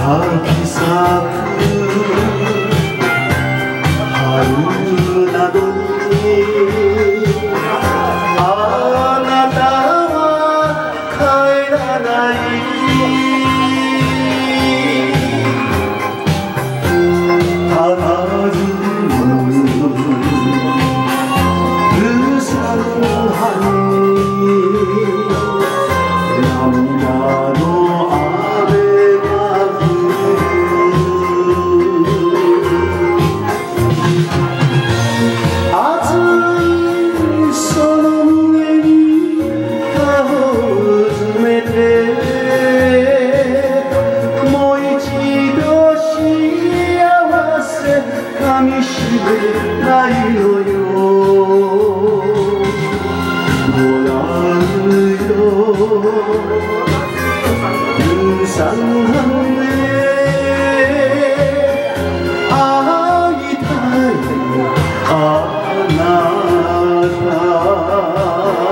咲く春などにあなたは帰らないたたずむルサンハに涙の雨が降る熱いその胸に手をうずめてもう一度幸せかみしめないのよごらんルサンハンで会いたいあなた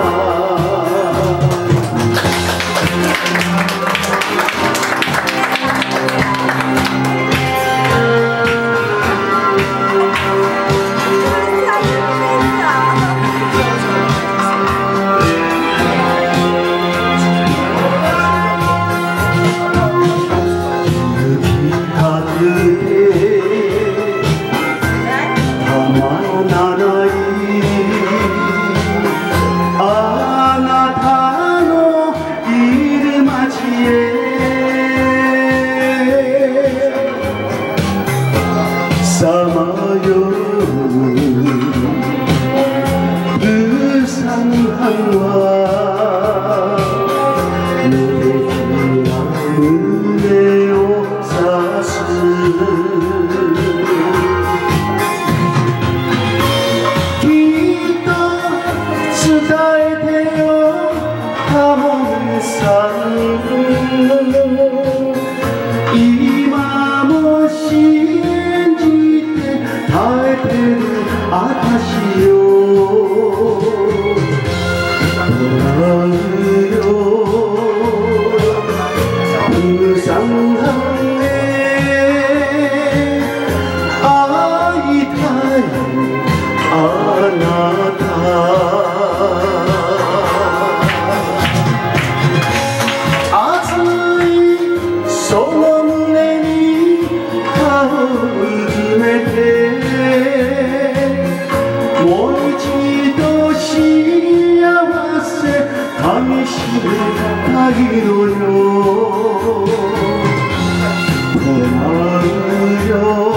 さまようルサンハンは濡れきな胸を刺すきっと伝えてよタモリさん今も信じて耐えてるあたしよごらんよルサンハンへ会いたいあなた熱いその胸に手をうずめてもう一度幸せかみしめたいのよ困るよ